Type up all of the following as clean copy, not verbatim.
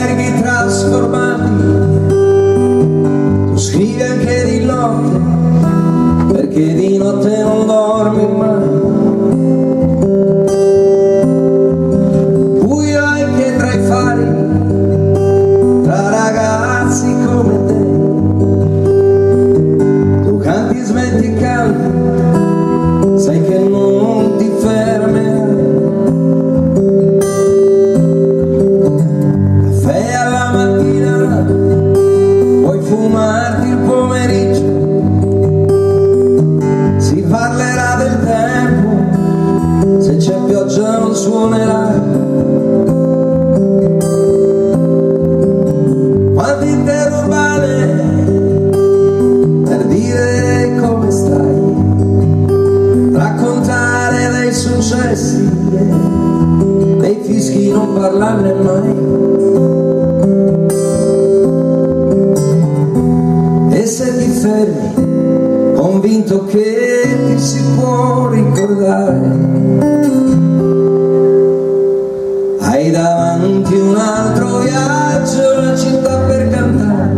alberghi trasformati, tu scrivi anche di notte, perché di notte non dormi mai. Buio anche tra i fari, tra ragazzi come te, tu canti, smetti e canti, sai che non ti fermerai. Caffè alla mattina, puoi fumarti il pomeriggio, si parlerà del tempo, se c'è pioggia non suonerà. Quante interurbane per dire come stai, raccontare dei successi, dei fischi, non parlarne mai. E se ti fermi, convinto che ti si può ricordare, hai davanti un altro viaggio, la città per cantare.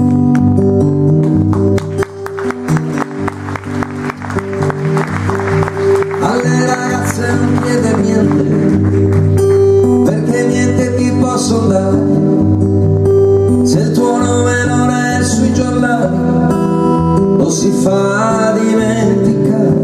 Alle ragazze non chiede niente, perché niente ti posso dare. Se il tuo nome non è sui giornali, lo si fa dimenticare.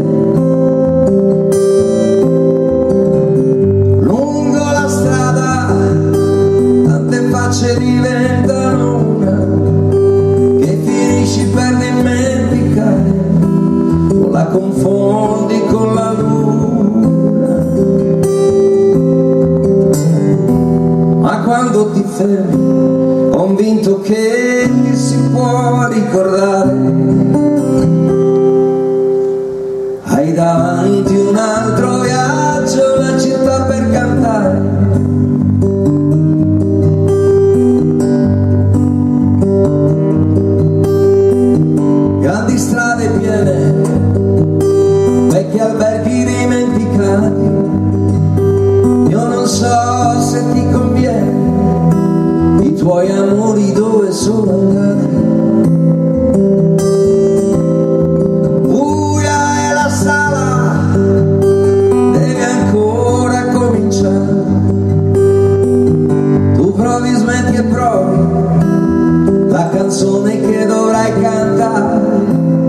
Lungo la strada tante facce diventano una, che finisci per dimenticare, o la confondi con la luna. Ma quando ti fermi, convinto che ti si può ricordare, hai davanti un altro viaggio, la città per cantare. Grandi strade piene, vecchi alberghi dimenticati, io non so se ti conviene, i tuoi amori dove sono andati. Smetti e provi la canzone che dovrai cantare,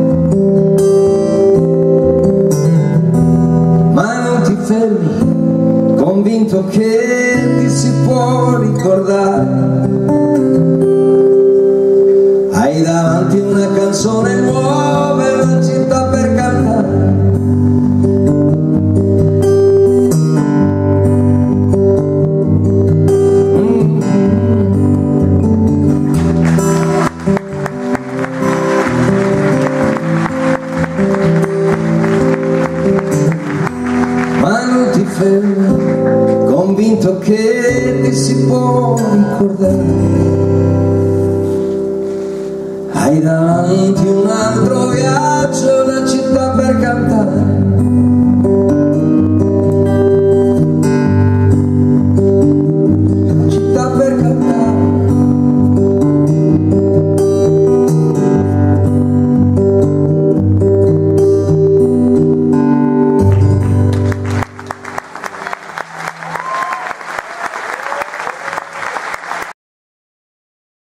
ma non ti fermi, convinto che ti si può ricordare. Hai davanti una canzone nuova e una città per cantare. Convinto che ti si può ricordare, hai davanti un